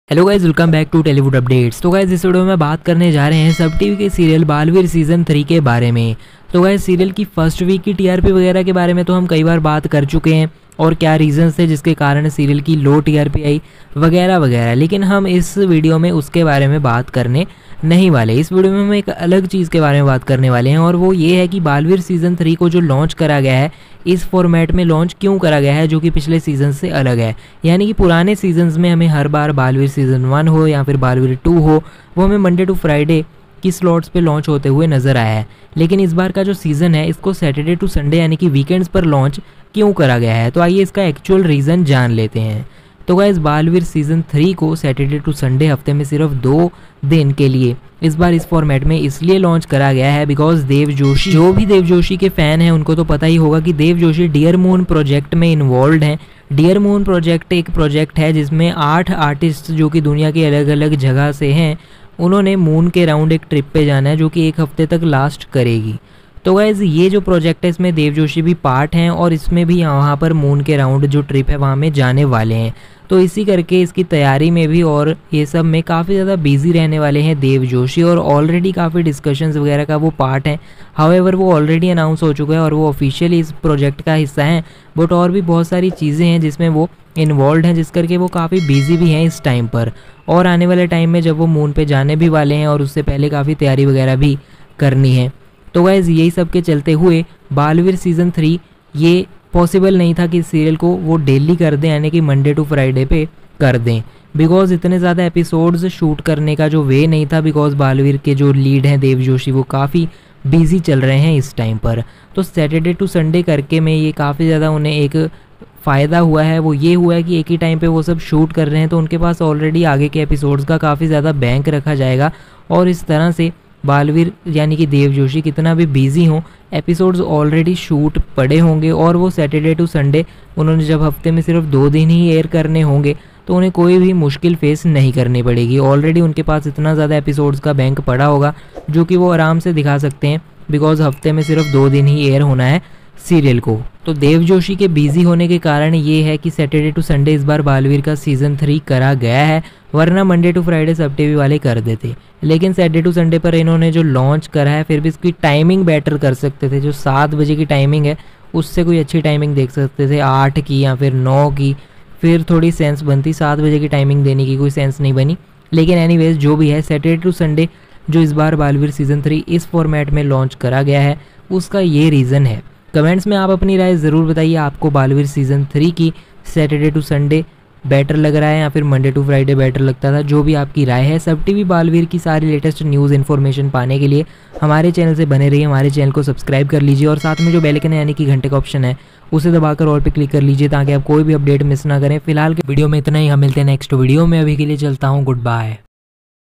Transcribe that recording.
Hello guys, welcome back to Tollywood updates. तो guys इस video में बात करने जा रहे हैं सब टीवी के सीरियल बालवीर सीजन 3 के बारे में। तो गाइज सीरियल की फर्स्ट वीक की टीआरपी वगैरह के बारे में तो हम कई बार बात कर चुके हैं और क्या रीजंस थे जिसके कारण सीरियल की लो टीआरपी आई वगैरह वगैरह, लेकिन हम इस वीडियो में उसके बारे में बात करने नहीं वाले। इस वीडियो में हम एक अलग चीज़ के बारे में बात करने वाले हैं और वो ये है कि बालवीर सीजन 3 को जो लॉन्च करा गया है इस फॉर्मेट में लॉन्च क्यों करा गया है, जो कि पिछले सीजन से अलग है। यानी कि पुराने सीजन्स में हमें हर बार बालवीर सीजन 1 हो या फिर बालवीर 2 हो, वो हमें मंडे टू फ्राइडे की स्लॉट्स पे लॉन्च होते हुए नजर आया है। लेकिन इस बार का जो सीज़न है इसको सैटरडे टू संडे यानी कि वीकेंड्स पर लॉन्च क्यों करा गया है, तो आइए इसका एक्चुअल रीज़न जान लेते हैं। तो गाइस बालवीर सीजन 3 को सैटरडे टू संडे हफ्ते में सिर्फ 2 दिन के लिए इस बार इस फॉर्मेट में इसलिए लॉन्च करा गया है बिकॉज देव जोशी, जो भी देव जोशी के फैन हैं उनको तो पता ही होगा कि Dev Joshi dear moon project में इन्वॉल्व हैं। डियर मून प्रोजेक्ट एक प्रोजेक्ट है जिसमें 8 आर्टिस्ट जो कि दुनिया के अलग अलग जगह से हैं, उन्होंने मून के राउंड एक ट्रिप पे जाना है जो कि 1 हफ्ते तक लास्ट करेगी। तो गाइज ये जो प्रोजेक्ट है इसमें देव जोशी भी पार्ट हैं और इसमें भी वहाँ पर मून के राउंड जो ट्रिप है वहाँ में जाने वाले हैं। तो इसी करके इसकी तैयारी में भी और ये सब में काफ़ी ज़्यादा बिजी रहने वाले हैं देव जोशी और ऑलरेडी काफ़ी डिस्कशंस वगैरह का वो पार्ट है। हाउएवर वो ऑलरेडी अनाउंस हो चुका है और वो ऑफिशियली इस प्रोजेक्ट का हिस्सा हैं, बट और भी बहुत सारी चीज़ें हैं जिसमें वो इन्वॉल्व हैं, जिस करके वो काफ़ी बिजी भी हैं इस टाइम पर। और आने वाले टाइम में जब वो मून पे जाने भी वाले हैं और उससे पहले काफ़ी तैयारी वगैरह भी करनी है। तो गाइज़ यही सब के चलते हुए बालवीर सीज़न 3 ये पॉसिबल नहीं था कि सीरियल को वो डेली कर दें, यानी कि मंडे टू फ्राइडे पे कर दें, बिकॉज इतने ज़्यादा एपिसोड्स शूट करने का जो वे नहीं था, बिकॉज बालवीर के जो लीड हैं देव जोशी वो काफ़ी बिजी चल रहे हैं इस टाइम पर। तो सैटरडे टू संडे करके में ये काफ़ी ज़्यादा उन्हें एक फ़ायदा हुआ है, वो ये हुआ है कि एक ही टाइम पे वो सब शूट कर रहे हैं तो उनके पास ऑलरेडी आगे के एपिसोड्स का काफ़ी ज़्यादा बैंक रखा जाएगा और इस तरह से बालवीर यानी कि देव जोशी कितना भी बिजी हों, एपिसोड्स ऑलरेडी शूट पड़े होंगे और वो सैटरडे टू संडे उन्होंने जब हफ्ते में सिर्फ 2 दिन ही एयर करने होंगे तो उन्हें कोई भी मुश्किल फेस नहीं करनी पड़ेगी। ऑलरेडी उनके पास इतना ज़्यादा एपिसोड्स का बैंक पड़ा होगा जो कि वो आराम से दिखा सकते हैं, बिकॉज हफ्ते में सिर्फ 2 दिन ही एयर होना है सीरियल को। तो देव जोशी के बिजी होने के कारण ये है कि सैटरडे टू संडे इस बार बालवीर का सीज़न 3 करा गया है, वरना मंडे टू फ्राइडे सब टीवी वाले कर देते। लेकिन सैटरडे टू संडे पर इन्होंने जो लॉन्च करा है फिर भी इसकी टाइमिंग बेटर कर सकते थे। जो 7 बजे की टाइमिंग है उससे कोई अच्छी टाइमिंग देख सकते थे, 8 की या फिर 9 की, फिर थोड़ी सेंस बनती। 7 बजे की टाइमिंग देने की कोई सेंस नहीं बनी। लेकिन एनीवेज जो भी है, सैटरडे टू संडे जो इस बार बालवीर सीज़न 3 इस फॉर्मेट में लॉन्च करा गया है उसका ये रीज़न है। कमेंट्स में आप अपनी राय ज़रूर बताइए, आपको बालवीर सीज़न 3 की सैटरडे टू संडे बेटर लग रहा है या फिर मंडे टू फ्राइडे बेटर लगता था, जो भी आपकी राय है। सब टीवी बालवीर की सारी लेटेस्ट न्यूज़ इन्फॉर्मेशन पाने के लिए हमारे चैनल से बने रहिए, हमारे चैनल को सब्सक्राइब कर लीजिए और साथ में जो बेल आइकन है यानी कि घंटे का ऑप्शन है उसे दबाकर ऑल पे क्लिक कर लीजिए ताकि आप कोई भी अपडेट मिस ना करें। फिलहाल के वीडियो में इतना ही, हम मिलते हैं नेक्स्ट वीडियो में। अभी के लिए चलता हूँ, गुड बाय।